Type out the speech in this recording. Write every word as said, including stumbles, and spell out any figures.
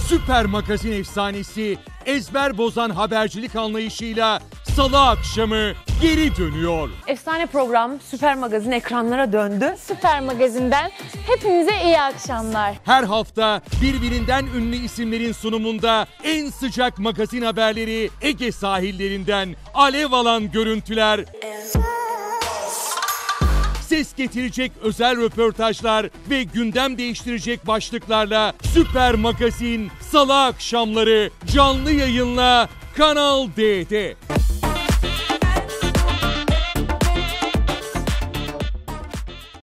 Süper Magazin efsanesi ezber bozan habercilik anlayışıyla Salı akşamı geri dönüyor. Efsane program Süper Magazin ekranlara döndü. Süper Magazin'den hepinize iyi akşamlar. Her hafta birbirinden ünlü isimlerin sunumunda en sıcak magazin haberleri, Ege sahillerinden alev alan görüntüler, ses getirecek özel röportajlar ve gündem değiştirecek başlıklarla Süper Magazin Salı akşamları canlı yayınla Kanal D'de.